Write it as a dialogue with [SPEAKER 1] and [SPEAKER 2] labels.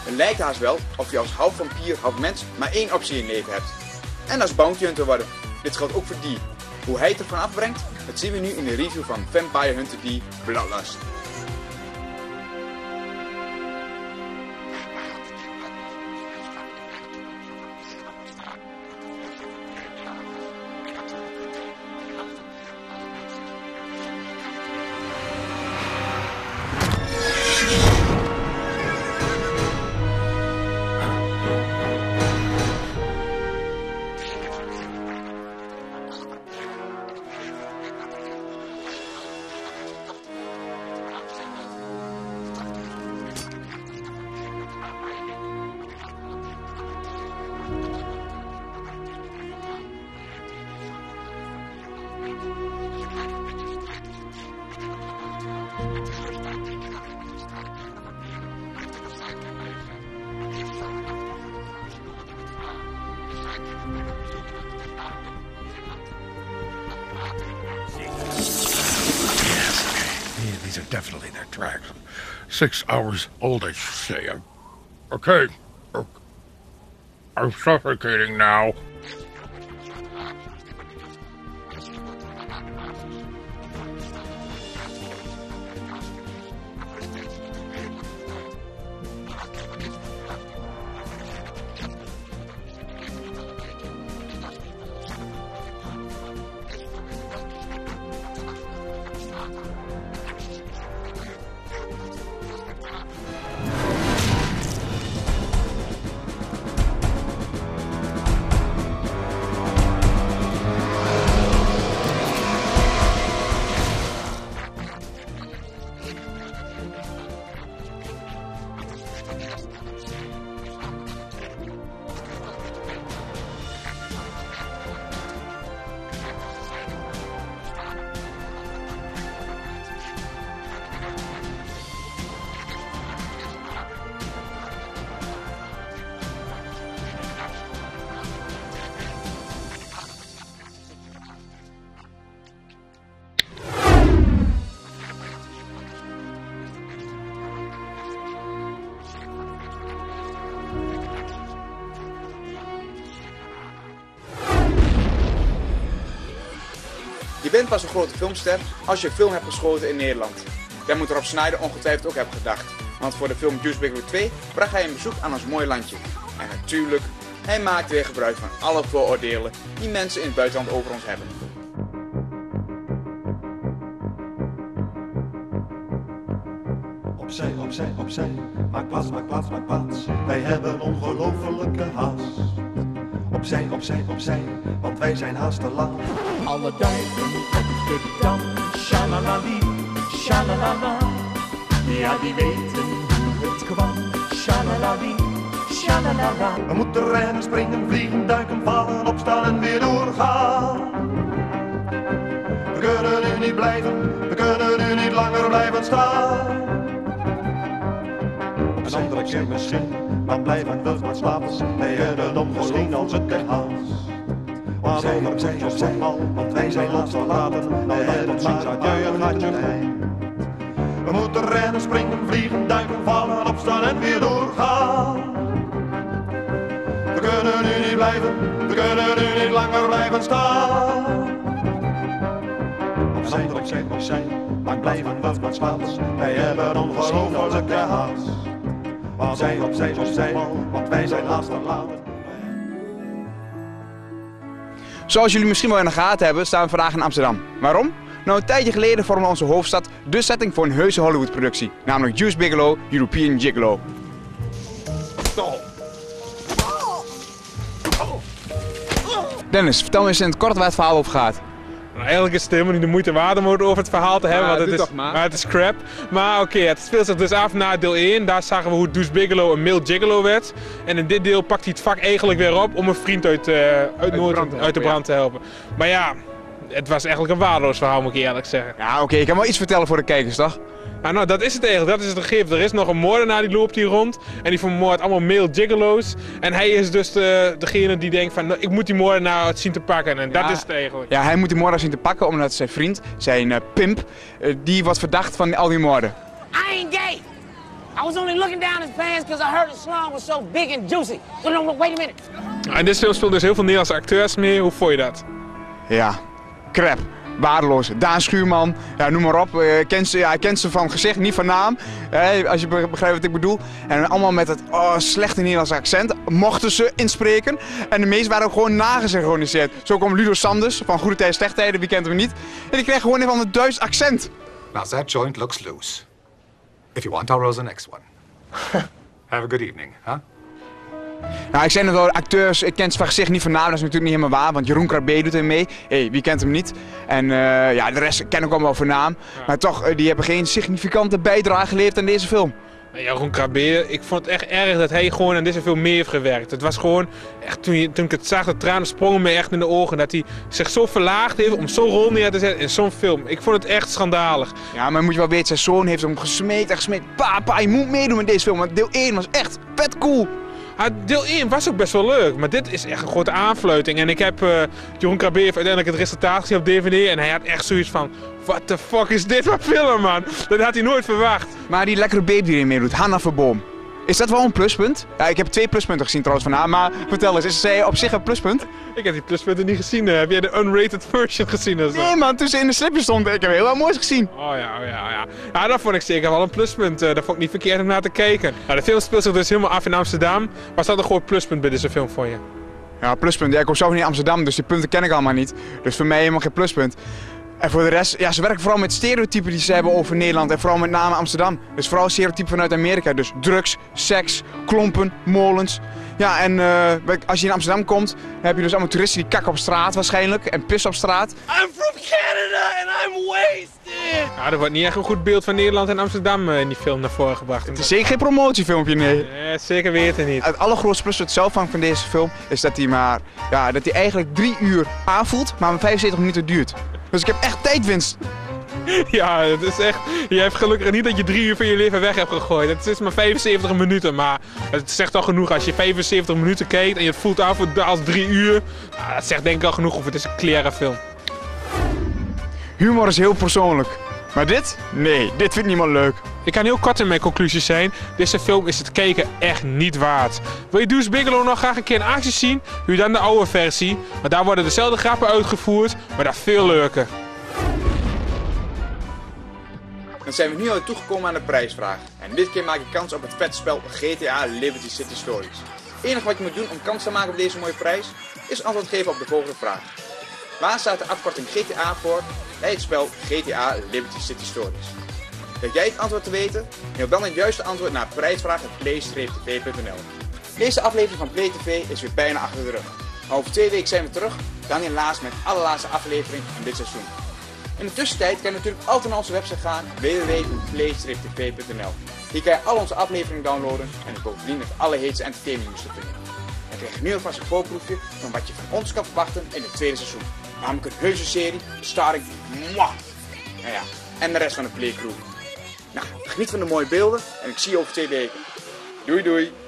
[SPEAKER 1] Het lijkt haast wel of je als half vampier, half mens maar één optie in leven hebt. En dat is bounty hunter worden. Dit geldt ook voor D. Hoe hij het ervan afbrengt, dat zien we nu in de review van Vampire Hunter D Bloodlust.
[SPEAKER 2] These are definitely their tracks. 6 hours old, I say. Okay. I'm suffocating now.
[SPEAKER 1] Je bent pas een grote filmster als je een film hebt geschoten in Nederland. Daar moet Rob Snyder ongetwijfeld ook hebben gedacht. Want voor de film Deuce Bigalow 2 bracht hij een bezoek aan ons mooie landje. En natuurlijk, hij maakt weer gebruik van alle vooroordelen die mensen in het buitenland over ons hebben.
[SPEAKER 3] Opzij, opzij, opzij, maak plaats, maak plaats, maak plaats. Wij hebben ongelofelijke haast. Opzij, opzij, opzij, want wij zijn haast te laat.
[SPEAKER 4] Alle duiven op de dam, shalalali, shalalala. Ja, die weten hoe het kwam, shalalali, shalalala.
[SPEAKER 3] We moeten rennen, springen, vliegen, duiken, vallen, opstaan en weer doorgaan. We kunnen nu niet blijven, we kunnen nu niet langer blijven staan. Een andere keer misschien, maar blijven we maar slapen. Wij hebben ongelofelijke haast. Opzij, opzij, opzij, want wij zijn laatst verlaten. Wij hebben maar adieu, gaat je eind. We moeten rennen, springen, vliegen, duiken, vallen, opstaan en weer doorgaan. We kunnen nu niet blijven, we kunnen nu niet langer blijven staan. Opzij, opzij, opzij, maar blijven we maar slapen. Wij hebben ongelofelijke haast. Opzij, opzij, opzij, want wij zijn laatst verlaten.
[SPEAKER 1] Zoals jullie misschien wel in de gaten hebben, staan we vandaag in Amsterdam. Waarom? Nou, een tijdje geleden vormde onze hoofdstad de setting voor een heuse Hollywood-productie, namelijk Deuce Bigalow, European Gigolo. Dennis, vertel me eens in het kort waar het verhaal over gaat.
[SPEAKER 5] Nou, eigenlijk is het helemaal niet de moeite waard om over het verhaal te hebben, want het is crap. Maar oké, het speelt zich dus af na deel 1. Daar zagen we hoe Deuce Bigalow een male gigolo werd. En in dit deel pakt hij het vak eigenlijk weer op om een vriend uit de brand te helpen. Maar ja, het was eigenlijk een waardeloos verhaal, moet ik eerlijk zeggen.
[SPEAKER 1] Ja, oké, ik kan wel iets vertellen voor de kijkers, toch?
[SPEAKER 5] Nou, dat is het eigenlijk. Dat is het gegeven. Er is nog een moordenaar die loopt hier rond. En die vermoordt allemaal male gigolo's. En hij is dus degene die denkt van, nou, ik moet die moordenaar zien te pakken. En dat is het eigenlijk.
[SPEAKER 1] Ja, hij moet die moordenaar zien te pakken omdat zijn vriend, zijn pimp, die wordt verdacht van al die moorden.
[SPEAKER 6] I ain't gay! I was only looking down his pants because I heard the song was so big and juicy. No, wait a minute.
[SPEAKER 5] In deze film speelden dus heel veel Nederlandse acteurs mee. Hoe vond je dat?
[SPEAKER 1] Ja, crap. Waardeloos. Daan Schuurman, ja, noem maar op. Hij kent ze van gezicht, niet van naam. Als je begrijpt wat ik bedoel. En allemaal met het slechte Nederlandse accent mochten ze inspreken. En de meesten waren ook gewoon nagesynchroniseerd. Zo kwam Ludo Sanders van Goede Tijden, Slechte Tijden, wie kent hem niet. En die kreeg gewoon een van het Duits accent.
[SPEAKER 7] Now that joint looks loose. If you want, I'll roll the next one. Have a good evening, huh?
[SPEAKER 1] Nou, ik zei net al, acteurs, ik ken ze van gezicht niet van naam, dat is natuurlijk niet helemaal waar, want Jeroen Krabbe doet er mee. Wie kent hem niet? En ja, de rest ken ik allemaal van naam. Ja. Maar toch, die hebben geen significante bijdrage geleverd aan deze film.
[SPEAKER 5] Jeroen Krabbe, ik vond het echt erg dat hij gewoon aan deze film mee heeft gewerkt. Het was gewoon, echt, toen ik het zag, de tranen sprongen me echt in de ogen. Dat hij zich zo verlaagd heeft om zo'n rol neer te zetten in zo'n film. Ik vond het echt schandalig.
[SPEAKER 1] Ja, maar moet je wel weten, zijn zoon heeft hem gesmeekt en gesmeekt. Papa, je moet meedoen met deze film, want deel 1 was echt vet cool.
[SPEAKER 5] Deel 1 was ook best wel leuk, maar dit is echt een grote aanfluiting. En ik heb Jeroen Krabbe heeft uiteindelijk het resultaat gezien op DVD en hij had echt zoiets van... What the fuck is dit voor film, man? Dat had hij nooit verwacht.
[SPEAKER 1] Maar die lekkere baby die erin meedoet, Hanna Verboom. Is dat wel een pluspunt? Ja, ik heb 2 pluspunten gezien trouwens van haar, maar vertel eens, is zij op zich een pluspunt?
[SPEAKER 5] Ik heb die pluspunten niet gezien. Heb jij de unrated version gezien?
[SPEAKER 1] Nee man, toen ze in de slipje stond, ik heb heel wat moois gezien.
[SPEAKER 5] Oh ja. Ja, dat vond ik zeker wel een pluspunt. Dat vond ik niet verkeerd om naar te kijken. Nou, de film speelt zich dus helemaal af in Amsterdam. Was dat een groot pluspunt bij deze film voor je?
[SPEAKER 1] Ja, pluspunt. Ja, ik kom zelf niet in Amsterdam, dus die punten ken ik allemaal niet. Dus voor mij helemaal geen pluspunt. En voor de rest, ja, ze werken vooral met stereotypen die ze hebben over Nederland en vooral met name Amsterdam. Dus vooral stereotypen vanuit Amerika. Dus drugs, seks, klompen, molens. Ja, en als je in Amsterdam komt, heb je dus allemaal toeristen die kakken op straat waarschijnlijk en pissen op straat.
[SPEAKER 6] I'm from Canada and I'm wasted!
[SPEAKER 5] Ja, er wordt niet echt een goed beeld van Nederland en Amsterdam in die film naar voren gebracht.
[SPEAKER 1] Het is zeker geen promotiefilmpje, nee.
[SPEAKER 5] Nee, zeker weten niet.
[SPEAKER 1] Het allergrootste pluspunt zelf van deze film is dat hij eigenlijk 3 uur aanvoelt, maar 75 minuten duurt. Dus ik heb echt tijdwinst.
[SPEAKER 5] Ja, het is echt... Je hebt gelukkig niet dat je 3 uur van je leven weg hebt gegooid. Het is maar 75 minuten, maar het zegt al genoeg. Als je 75 minuten kijkt en je het voelt aan als 3 uur, nou, dat zegt denk ik al genoeg of het is een claire film.
[SPEAKER 1] Humor is heel persoonlijk. Maar dit? Nee, dit vindt niemand leuk.
[SPEAKER 5] Ik kan heel kort in mijn conclusies zijn. Deze film is het kijken echt niet waard. Wil je Deuce Bigalow nog graag een keer in actie zien? Huur dan de oude versie. Maar daar worden dezelfde grappen uitgevoerd, maar dat veel leuker.
[SPEAKER 1] Dan zijn we nu al toegekomen aan de prijsvraag. En dit keer maak je kans op het vette spel GTA Liberty City Stories. Het enige wat je moet doen om kans te maken op deze mooie prijs, is antwoord geven op de volgende vraag. Waar staat de afkorting GTA voor bij het spel GTA Liberty City Stories? Wil jij het antwoord te weten? Mail dan het juiste antwoord naar prijsvraag@play-tv.nl. Deze aflevering van Play TV is weer bijna achter de rug. Over 2 weken zijn we terug, dan helaas met de allerlaatste aflevering van dit seizoen. In de tussentijd kan je natuurlijk altijd naar onze website gaan, www.play-tv.nl. Hier kan je al onze afleveringen downloaden en bovendien het allerheetste entertainment nieuws te vinden. Dan krijg je nu alvast een voorproefje van wat je van ons kan verwachten in het tweede seizoen. Namelijk een heuse serie, starring moi. Nou ja, en de rest van de Play Crew. Nou, geniet van de mooie beelden en ik zie je over 2 weken. Doei doei!